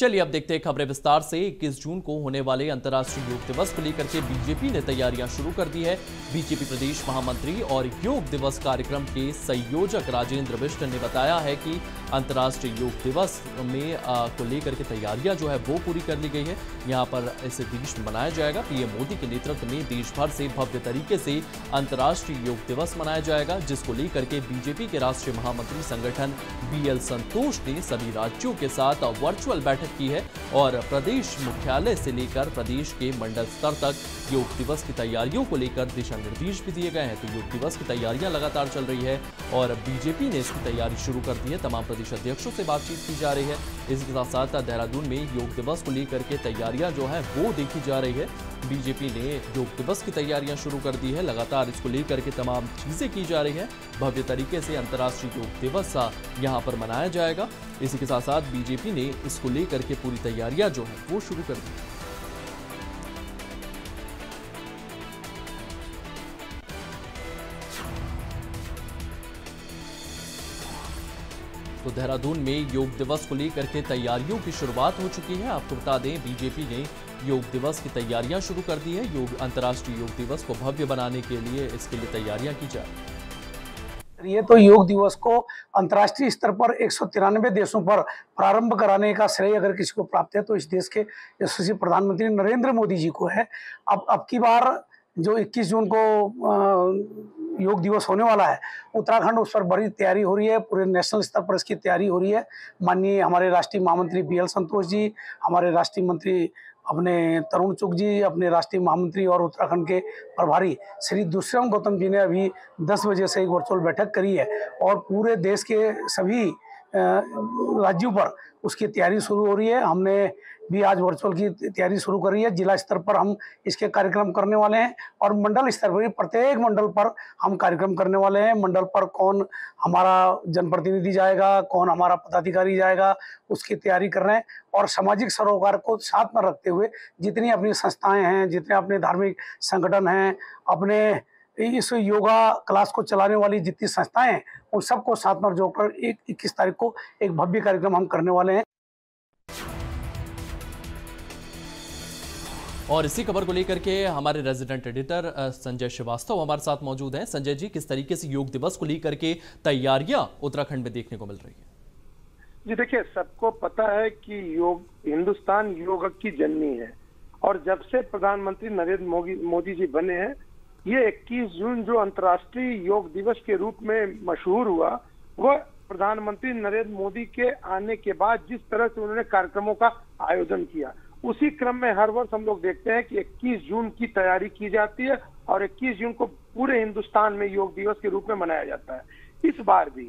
चलिए अब देखते हैं खबरें विस्तार से। 21 जून को होने वाले अंतर्राष्ट्रीय योग दिवस को लेकर के बीजेपी ने तैयारियां शुरू कर दी है। बीजेपी प्रदेश महामंत्री और योग दिवस कार्यक्रम के संयोजक राजेंद्र बिष्ट ने बताया है कि अंतर्राष्ट्रीय योग दिवस में को लेकर के तैयारियां जो है वो पूरी कर ली गई है। यहां पर इसे देश में मनाया जाएगा। पीएम मोदी के नेतृत्व में देश भर से भव्य तरीके से अंतर्राष्ट्रीय योग दिवस मनाया जाएगा, जिसको लेकर के बीजेपी के राष्ट्रीय महामंत्री संगठन बीएल संतोष ने सभी राज्यों के साथ वर्चुअल बैठक की है और प्रदेश मुख्यालय से लेकर प्रदेश के मंडल स्तर तक योग दिवस की तैयारियों को लेकर दिशा निर्देश भी दिए गए हैं। तो योग दिवस की तैयारियां लगातार चल रही है और बीजेपी ने इसकी तैयारी शुरू कर दी है। तमाम प्रदेश अध्यक्षों से बातचीत की जा रही है। इसके साथ साथ देहरादून में योग दिवस को लेकर के तैयारियां जो है वो देखी जा रही है। बीजेपी ने योग दिवस की तैयारियां शुरू कर दी है। लगातार इसको लेकर के तमाम चीजें की जा रही है। भव्य तरीके से अंतर्राष्ट्रीय योग दिवस यहां पर मनाया जाएगा। इसी के साथ साथ बीजेपी ने इसको लेकर के पूरी तैयारियां जो है वो शुरू कर दी। तो देहरादून में योग दिवस को लेकर के तैयारियों की शुरुआत हो चुकी है। आपको बता दें, बीजेपी ने योग दिवस की तैयारियां शुरू कर दी है। अंतर्राष्ट्रीय योग दिवस को भव्य बनाने के लिए इसके लिए तैयारियां की जा रही है। ये तो योग दिवस को अंतर्राष्ट्रीय स्तर पर 193 देशों पर प्रारंभ कराने का श्रेय अगर किसी को प्राप्त है तो इस देश के यशस्वी प्रधानमंत्री नरेंद्र मोदी जी को है। अब की बार जो 21 जून को योग दिवस होने वाला है, उत्तराखंड उस पर बड़ी तैयारी हो रही है। पूरे नेशनल स्तर पर इसकी तैयारी हो रही है। माननीय हमारे राष्ट्रीय महामंत्री बीएल संतोष जी, हमारे राष्ट्रीय मंत्री अपने तरुण चुग जी, अपने राष्ट्रीय महामंत्री और उत्तराखंड के प्रभारी श्री दुष्यंत गौतम जी ने अभी 10 बजे से एक वर्चुअल बैठक करी है और पूरे देश के सभी राज्यों पर उसकी तैयारी शुरू हो रही है। हमने भी आज वर्चुअल की तैयारी शुरू करी है। जिला स्तर पर हम इसके कार्यक्रम करने वाले हैं और मंडल स्तर पर प्रत्येक मंडल पर हम कार्यक्रम करने वाले हैं। मंडल पर कौन हमारा जनप्रतिनिधि जाएगा, कौन हमारा पदाधिकारी जाएगा, उसकी तैयारी कर रहे हैं। और सामाजिक सरोकार को साथ में रखते हुए जितनी अपनी संस्थाएं हैं, जितने अपने धार्मिक संगठन हैं, अपने इस योगा क्लास को चलाने वाली जितनी संस्थाएं हैं, उन सबको साथ में जोड़कर 21 तारीख को एक भव्य कार्यक्रम हम करने वाले हैं। और इसी खबर को लेकर के हमारे रेजिडेंट एडिटर संजय श्रीवास्तव हमारे साथ मौजूद हैं। संजय जी, किस तरीके से योग दिवस को लेकर के तैयारियां उत्तराखंड में देखने को मिल रही है? जी देखिए, सबको पता है कि हिंदुस्तान योग की जननी है और जब से प्रधानमंत्री नरेंद्र मोदी जी बने हैं, ये 21 जून जो अंतर्राष्ट्रीय योग दिवस के रूप में मशहूर हुआ, वह प्रधानमंत्री नरेंद्र मोदी के आने के बाद जिस तरह से उन्होंने कार्यक्रमों का आयोजन किया, उसी क्रम में हर वर्ष हम लोग देखते हैं कि 21 जून की तैयारी की जाती है और 21 जून को पूरे हिंदुस्तान में योग दिवस के रूप में मनाया जाता है। इस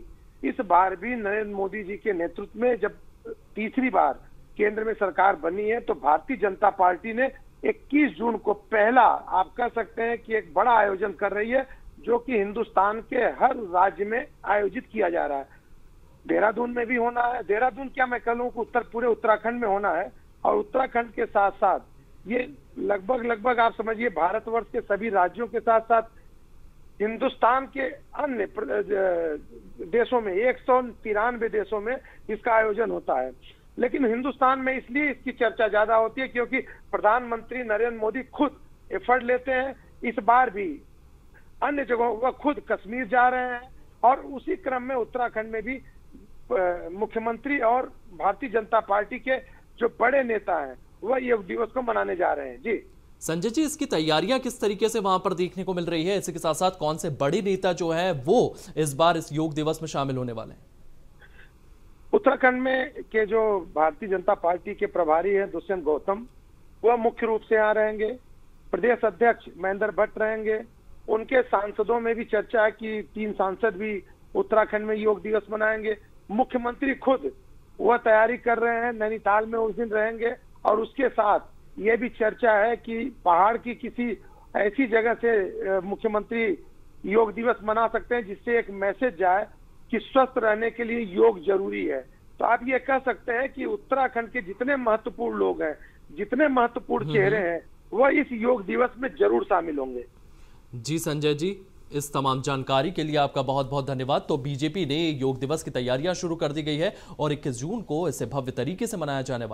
बार भी नरेंद्र मोदी जी के नेतृत्व में जब तीसरी बार केंद्र में सरकार बनी है, तो भारतीय जनता पार्टी ने 21 जून को पहला, आप कह सकते हैं कि एक बड़ा आयोजन कर रही है, जो कि हिंदुस्तान के हर राज्य में आयोजित किया जा रहा है। देहरादून में भी होना है। देहरादून क्या मैं कह लूं कि पूरे उत्तराखंड में होना है और उत्तराखंड के साथ साथ ये लगभग आप समझिए भारतवर्ष के सभी राज्यों के साथ साथ हिंदुस्तान के अन्य देशों में 193 देशों में इसका आयोजन होता है। लेकिन हिंदुस्तान में इसलिए इसकी चर्चा ज्यादा होती है क्योंकि प्रधानमंत्री नरेंद्र मोदी खुद एफर्ट लेते हैं। इस बार भी अन्य जगहों पर खुद कश्मीर जा रहे हैं और उसी क्रम में उत्तराखंड में भी मुख्यमंत्री और भारतीय जनता पार्टी के जो बड़े नेता हैं वह योग दिवस को मनाने जा रहे हैं। जी संजय जी, इसकी तैयारियां किस तरीके से वहां पर देखने को मिल रही है? इसके साथ साथ कौन से बड़े नेता जो है वो इस बार इस योग दिवस में शामिल होने वाले हैं? उत्तराखंड में के जो भारतीय जनता पार्टी के प्रभारी हैं दुष्यंत गौतम, वह मुख्य रूप से यहाँ रहेंगे। प्रदेश अध्यक्ष महेंद्र भट्ट रहेंगे। उनके सांसदों में भी चर्चा है कि 3 सांसद भी उत्तराखंड में योग दिवस मनाएंगे। मुख्यमंत्री खुद वह तैयारी कर रहे हैं, नैनीताल में उस दिन रहेंगे और उसके साथ ये भी चर्चा है कि पहाड़ की किसी ऐसी जगह से मुख्यमंत्री योग दिवस मना सकते हैं जिससे एक मैसेज जाए कि स्वस्थ रहने के लिए योग जरूरी है। तो आप ये कह सकते हैं कि उत्तराखंड के जितने महत्वपूर्ण लोग हैं, जितने महत्वपूर्ण चेहरे हैं, वह इस योग दिवस में जरूर शामिल होंगे। जी संजय जी, इस तमाम जानकारी के लिए आपका बहुत बहुत धन्यवाद। तो बीजेपी ने योग दिवस की तैयारियां शुरू कर दी गई है और 21 जून को इसे भव्य तरीके से मनाया जाने वाला